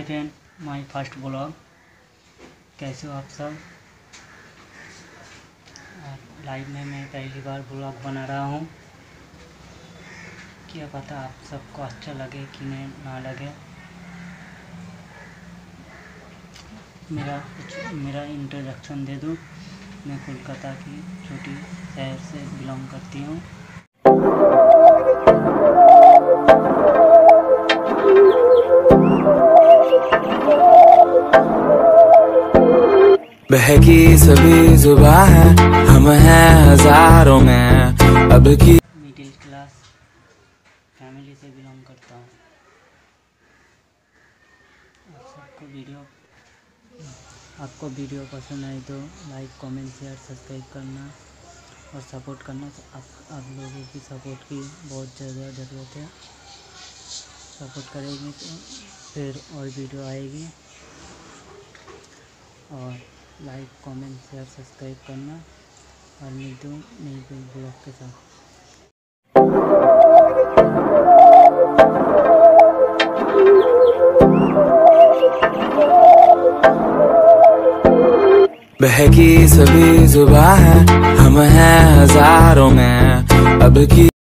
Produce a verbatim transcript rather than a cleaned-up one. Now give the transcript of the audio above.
Friend, my first blog. कैसे हो आप सब? लाइव में मैं पहली बार ब्लॉग बना रहा हूँ। क्या पता आप सबको अच्छा लगे कि नहीं ना लगे। मेरा कुछ मेरा इंट्रोडक्शन दे दूँ। मैं कोलकाता की छोटी शहर से बिलोंग करती हूँ। बहकी सभी जुबान है, हम हैं हजारों में अब की। मिडिल क्लास फैमिली से बिलोंग करता हूँ। आप सबको वीडियो आपको वीडियो पसंद आए तो लाइक, कमेंट, शेयर, सब्सक्राइब करना और सपोर्ट करना। तो आप आप लोगों की सपोर्ट की बहुत ज़्यादा ज़रूरत है। सपोर्ट करेंगे तो फिर और वीडियो आएगी। और लाइक, कमेंट, शेयर, सब्सक्राइब करना और मिलते हूँ नई कोई ब्लॉग के साथ। बहकी सभी जुबान है, हम हैं हजारों में अब की।